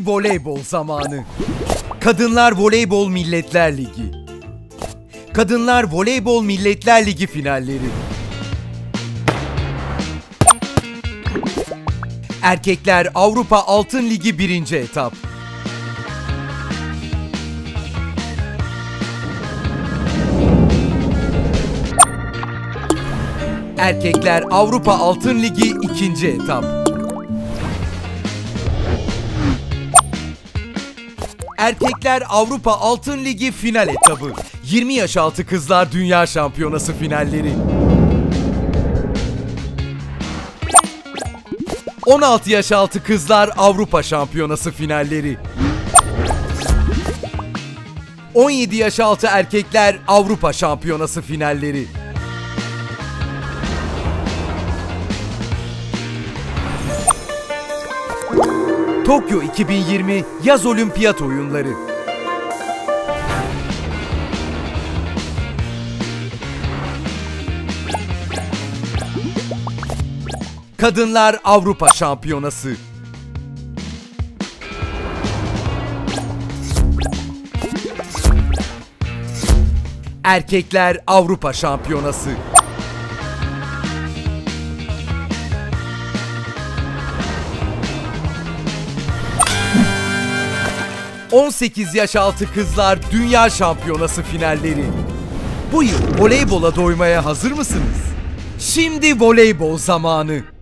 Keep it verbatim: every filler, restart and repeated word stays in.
voleybol zamanı. Kadınlar Voleybol Milletler Ligi. Kadınlar Voleybol Milletler Ligi finalleri. Erkekler Avrupa Altın Ligi birinci etap. Erkekler Avrupa Altın Ligi ikinci etap. Erkekler Avrupa Altın Ligi final etabı. yirmi yaş altı kızlar Dünya Şampiyonası finalleri. on altı yaş altı kızlar Avrupa Şampiyonası finalleri. on yedi yaş altı erkekler Avrupa Şampiyonası finalleri. Tokyo iki bin yirmi Yaz Olimpiyat Oyunları. Kadınlar Avrupa Şampiyonası. Erkekler Avrupa Şampiyonası. on sekiz yaş altı kızlar Dünya Şampiyonası finalleri. Bu yıl voleybola doymaya hazır mısınız? Şimdi voleybol zamanı.